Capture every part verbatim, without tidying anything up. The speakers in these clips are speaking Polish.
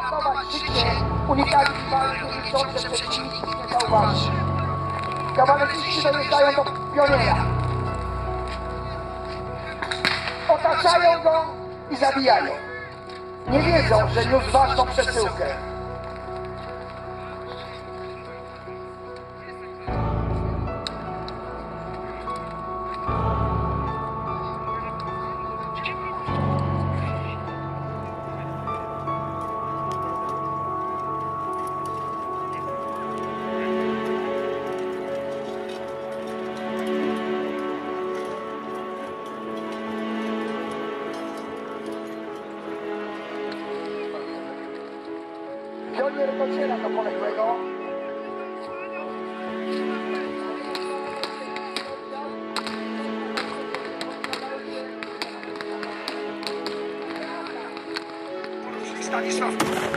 uratować życie, unikali walki milczące przeciwnik nie zauważy. Kawalerzyści dojeżdżają do pioniera. Otaczają go i zabijają. Nie wiedzą, że niósł ważną przesyłkę. Pionier dociera do poległego. Stanisław.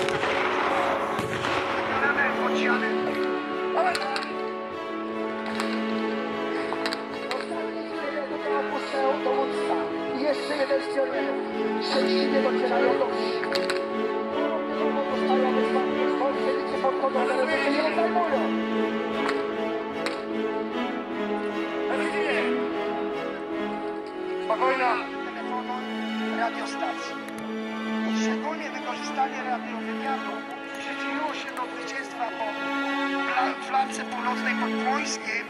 Opuszczają dowódca. I jeszcze jeden z pionierów. Szczęśliwie docierają do wsi. Spokojna radiostacji. Szczególnie wykorzystanie radiowywiadu przyczyniło się do zwycięstwa po flance północnej pod Płońskiem.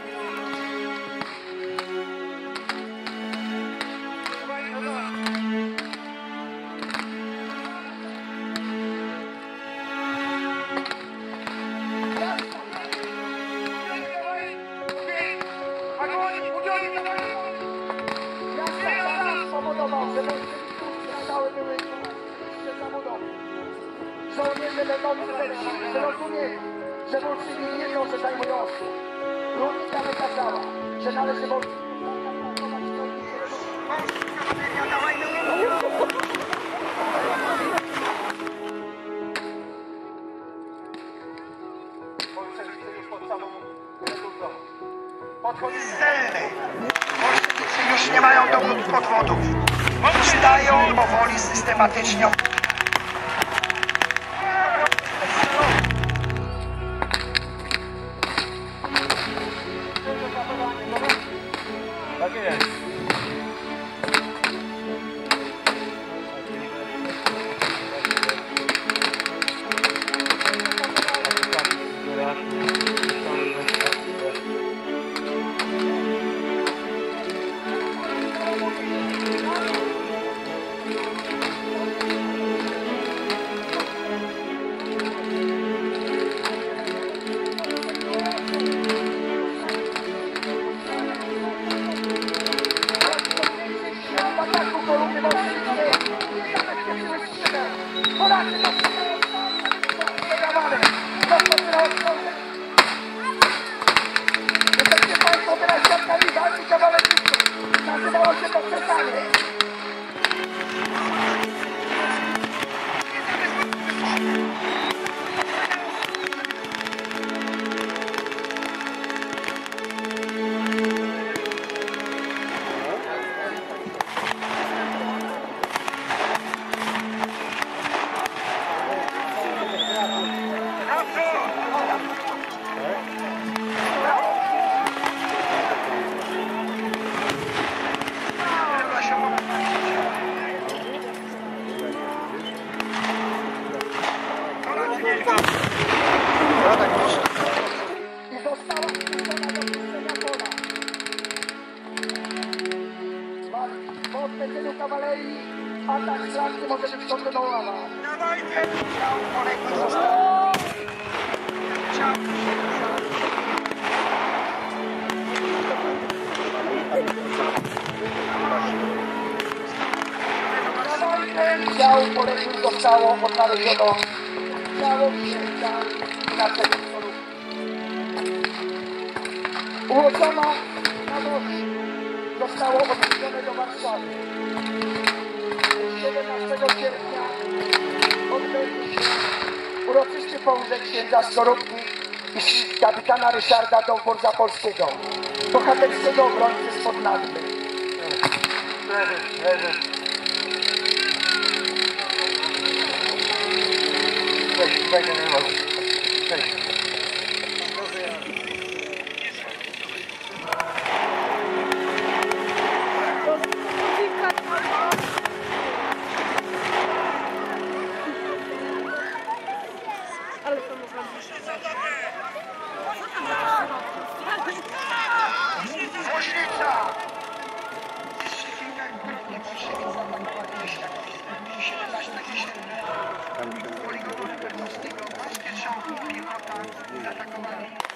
Żołnierze będą zrozumieli, że Bolszywi nie wiedzą, że zajmują osób. Ludnika wykazała, że należy Bolszywi Celny. Bolszewicy już nie mają dowód podwodów. Stają powoli systematycznie. Tak jest. Jesteście Państwo teraz świadkami walki kawalerzystów. Nazywało się to przesanie. I została wpuszczona do puszczenia pola. Po odpędzeniu kawalerii atak szlachty może być kontynuowany. Dawajcie! Ciał poległych został. Ciał. Ciało poległych zostało odnaleziono. Ciało księcia Ignacego Skorupki. Urodzono na noc. Zostało odwiezione do Warszawy. siedemnastego sierpnia odbędzie się uroczysty pochówek księdza Skorupki i kapitana Ryszarda Dowbor Zapolskiego, bohaterskiego obrońcy spod Nadby. Leży, leży. Będzie nie mogę. Cześć. Ale to można Woźnica! Jeszcze kilka kroków przyszedł zaatakować gdzieś tak siedemnaście na dziesięć. Poligonu Libertowskiego, polskie czołgi, piechota zaatakowali